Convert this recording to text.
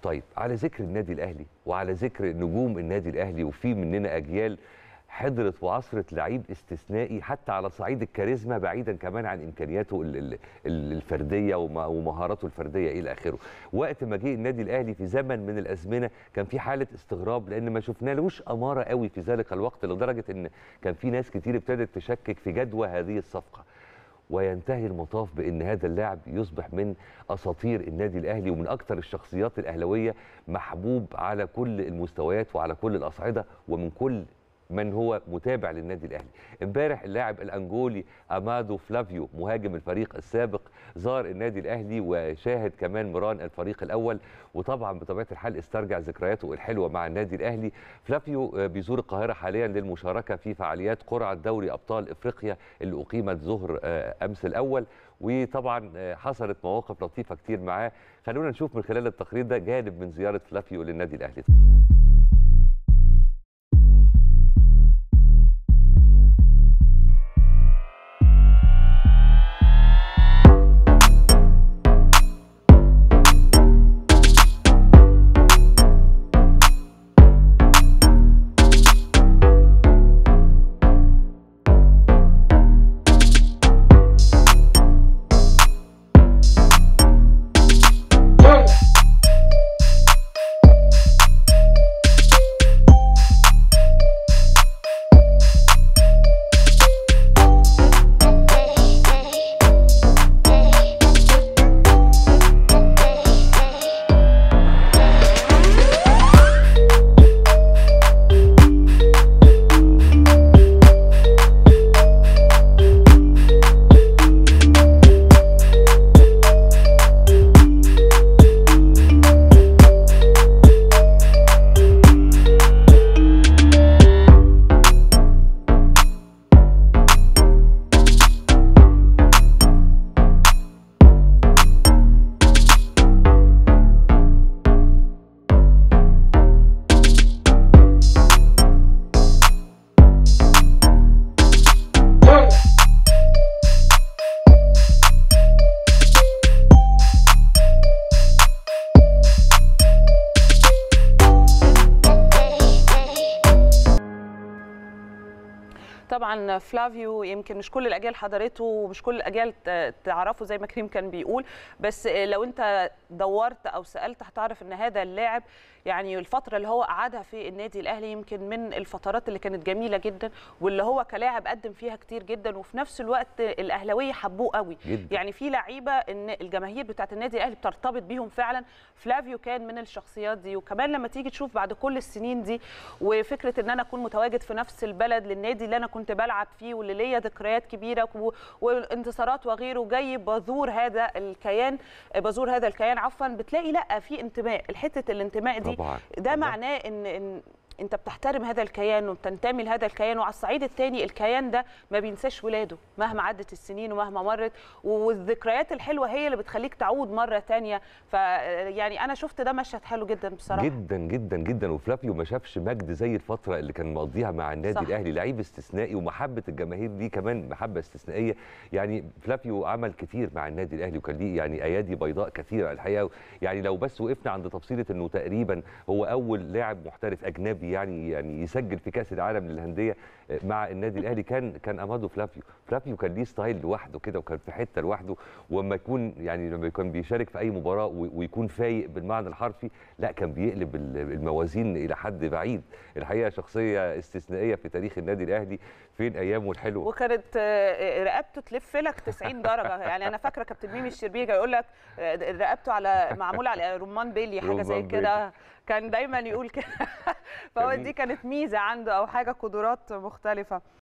طيب على ذكر النادي الاهلي وعلى ذكر نجوم النادي الاهلي، وفي مننا اجيال حضرت وعصرت لعيب استثنائي حتى على صعيد الكاريزما، بعيدا كمان عن امكانياته الفرديه ومهاراته الفرديه الى اخره. وقت ما جه النادي الاهلي في زمن من الازمنه كان في حاله استغراب، لان ما شفنالوش اماره قوي في ذلك الوقت، لدرجه ان كان في ناس كتير ابتدت تشكك في جدوى هذه الصفقه. وينتهي المطاف بان هذا اللاعب يصبح من اساطير النادي الاهلي ومن اكثر الشخصيات الاهلاويه، محبوب على كل المستويات وعلى كل الاصعده ومن كل من هو متابع للنادي الاهلي. امبارح اللاعب الانجولي امادو فلافيو مهاجم الفريق السابق زار النادي الاهلي وشاهد كمان مران الفريق الاول، وطبعا بطبيعه الحال استرجع ذكرياته الحلوه مع النادي الاهلي. فلافيو بيزور القاهره حاليا للمشاركه في فعاليات قرعه دوري ابطال افريقيا اللي اقيمت ظهر امس الاول، وطبعا حصلت مواقف لطيفه كتير معاه. خلونا نشوف من خلال التقرير ده جانب من زياره فلافيو للنادي الاهلي. طبعا فلافيو يمكن مش كل الاجيال حضرته ومش كل الاجيال تعرفه زي ما كريم كان بيقول، بس لو انت دورت او سالت هتعرف ان هذا اللاعب يعني الفتره اللي هو قعدها في النادي الاهلي يمكن من الفترات اللي كانت جميله جدا، واللي هو كلاعب قدم فيها كتير جدا، وفي نفس الوقت الاهلاويه حبوه قوي جدا. يعني في لعيبه ان الجماهير بتاعه النادي الاهلي بترتبط بيهم فعلا، فلافيو كان من الشخصيات دي. وكمان لما تيجي تشوف بعد كل السنين دي وفكره ان انا اكون متواجد في نفس البلد للنادي اللي انا كنت بلعب فيه واللي ليا ذكريات كبيره والانتصارات وغيره، جاي بزور هذا الكيان عفوا، بتلاقي لا في انتماء. الحته الانتماء دي طبعا. ده معناه ان انت بتحترم هذا الكيان وبتنتمي لهذا الكيان، وعلى الصعيد الثاني الكيان ده ما بينساش ولاده مهما عدت السنين ومهما مرت، والذكريات الحلوه هي اللي بتخليك تعود مره ثانيه. فيعني انا شفت ده مشهد حلو جدا بصراحه، جدا جدا جدا. وفلافيو ما شافش مجد زي الفتره اللي كان مقضيها مع النادي الاهلي، لعيب استثنائي ومحبه الجماهير دي كمان محبه استثنائيه. يعني فلافيو عمل كتير مع النادي الاهلي وكان ليه يعني ايادي بيضاء كثيره الحقيقه. يعني لو بس وقفنا عند تفصيله انه تقريبا هو اول لاعب محترف اجنبي يعني يسجل في كاس العالم للانديه مع النادي الاهلي، كان امادو فلافيو. فلافيو كان ليه ستايل لوحده كده وكان في حته لوحده، ولما يكون يعني لما يكون بيشارك في اي مباراه ويكون فايق بالمعنى الحرفي، لا كان بيقلب الموازين الى حد بعيد. الحقيقه شخصيه استثنائيه في تاريخ النادي الاهلي. فين ايامه الحلوه؟ وكانت رقبته تلف لك 90 درجه. يعني انا فاكره كابتن ميمي الشربيجي يقول لك رقبته معموله على رمان بيلي، حاجه زي كده، كان دايما يقول كده. فهو دي كانت ميزه عنده او حاجه، قدرات مختلفه.